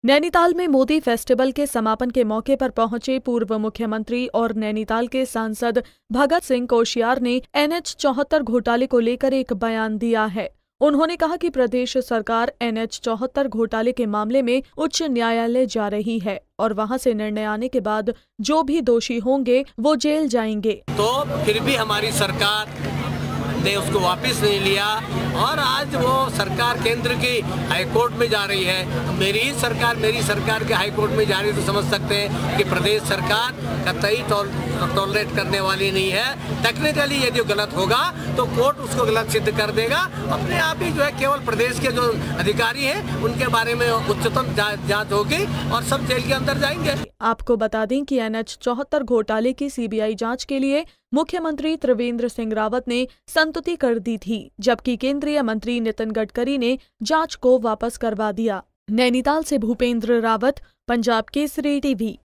नैनीताल में मोदी फेस्टिवल के समापन के मौके पर पहुंचे पूर्व मुख्यमंत्री और नैनीताल के सांसद भगत सिंह कोश्यार ने NH 74 घोटाले को लेकर एक बयान दिया है। उन्होंने कहा कि प्रदेश सरकार NH 74 घोटाले के मामले में उच्च न्यायालय जा रही है और वहां से निर्णय आने के बाद जो भी दोषी होंगे वो जेल जाएंगे। तो फिर भी हमारी सरकार ने उसको वापस नहीं लिया और आज वो सरकार केंद्र की हाईकोर्ट में जा रही है। मेरी सरकार के हाईकोर्ट में जा रही है तो समझ सकते हैं कि प्रदेश सरकार कतई टॉलरेट करने वाली नहीं है। टेक्निकली यदि गलत होगा तो कोर्ट उसको गलत सिद्ध कर देगा। अपने आप ही जो है केवल प्रदेश के जो अधिकारी हैं उनके बारे में उच्चतम जांच होगी और सब जेल के अंदर जाएंगे। आपको बता दें कि NH 74 घोटाले की CBI जांच के लिए मुख्यमंत्री त्रिवेंद्र सिंह रावत ने संतुति कर दी थी, जबकि केंद्रीय मंत्री नितिन गडकरी ने जांच को वापस करवा दिया। नैनीताल से भूपेंद्र रावत, पंजाब केसरी TV।